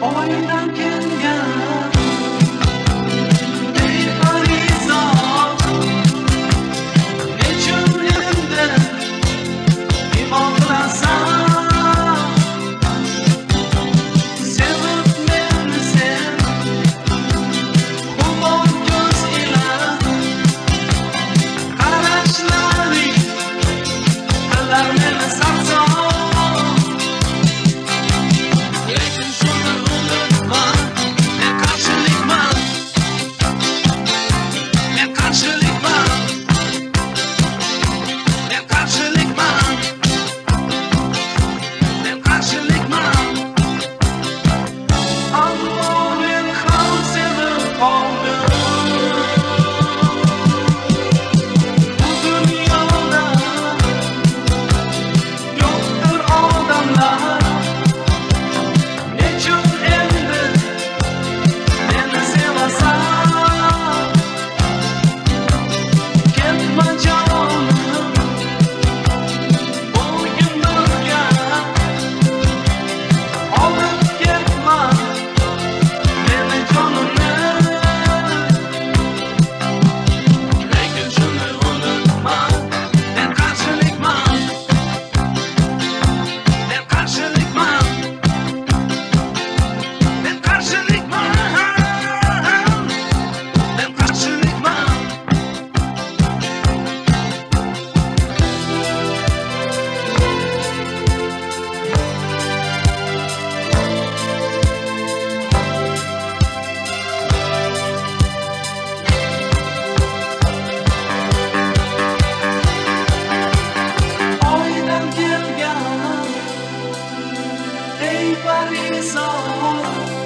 oydan kelgan befarizot nechun endi imon qilasan sevib meni sen xumor ko'z ila qarashlaring qilar meni sarson lekin shuni unutma men qarshilikman men qarshilikman men qarshilikman men qarshilikman ammo men ham sevib qoldim bu dunyoda yo'qdir odamlar nechun endi meni sevasan ketma jonim bo'yimga olib ketma meni jonimni lekin shuni unutma men qarshilikman men qarshilikman men qarshilikman men qarshilikman oydan kelgan ey farizot